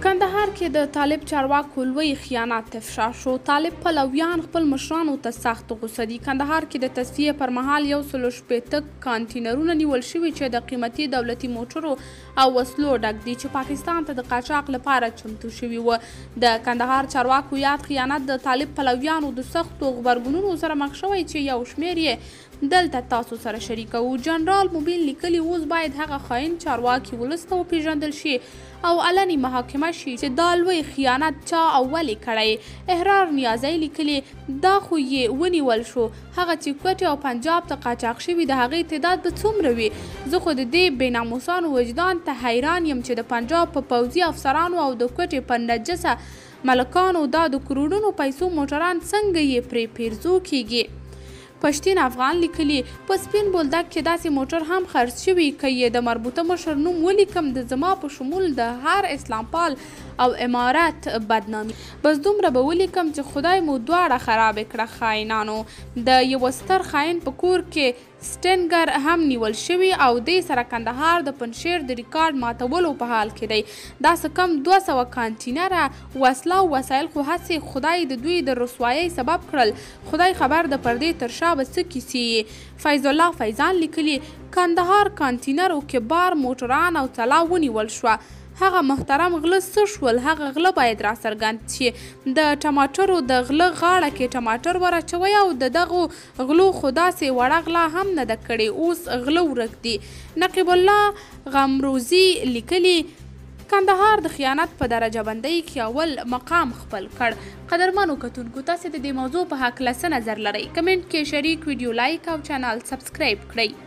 کندهار کې د طالب چارواکو لوی خیانت افشا شو. طالب پلویان خپل مشرانو ته سخت غوسه دي. کندهار کې د تصفیې پر مهال 160 کانټینرونه نیول شوي چې د قیمتي دولتي موټرو او وسلو ډک دي چې پاکستان ته د قاچاق لپاره چمتو شوي و. د کندهار چارواکو یاد خیانت د طالب پلویانو د سختو غبرګونونو سره مخ شوی چې یو شمیر یې دلته تاسو سره شریکو. جنرال موبیل لیکلي اوس باید هغه خاین چارواکي ولس ته وپیژندل شي او علني محاکمه شي چې دا لوی خیانت چا او ولې کړی. احرار نیازی لیکلي دا خو یې ونیول شو، هغه چې کوټې او پنجاب ته قاچاق شوي د هغې تعداد به څومره وي؟ زه خو د دې بېناموسانو وجدان ته حیران یم چې د پنجاب په پوځي افسرانو او د کوټې په نجسه ملکانو دا د کروڑونو پیسو موټران څنګه یې پرې پیرزو کیږي؟ پښتین افغان لیکلي په سپین بولدک کې داسې موټر هم خرڅ شوي که یې د مربوطه مشر نوم ولیکم د زما په شمول د هر اسلام پال او امارت بدنامي بس دومره به ولیکم چې خدای مو دواړه خرابې کړه خاینانو. د یوه ستر خاین په کور کې سټینګر هم نیول شوي او دې سره کندهار د پنشیر د ریکارډ ماتولو په حال کې دی. دا څه کم 200 کانټینره وسله او وسایل خو هسې خدای د دوی د رسوایۍ سبب کړل. خدای خبر د پردې تر شا به څه کیسې. فیض الله فیضان لیکلي کندهار کانټینرو کې بار موټران او طلا ونیول شوه. هغه محترم غله څه شول؟ هغه غله باید را څرګند شي. د ټماټرو د غله غاړه کې ټماټر ور اچوئ او د دغو غلو خو داسې وړه غلا هم نه ده کړې، اوس غله ورک دي. نقیب الله غمروزي لیکلي کندهار د خیانت په درجه بندۍ کې اول مقام خپل کړ. قدرمنو کتونکو تاسې د دې موضوع په هکله څه نظر لرئ؟ کمنټ کې شریک، ویډیو لایک او چینل سبسکرایب کړئ.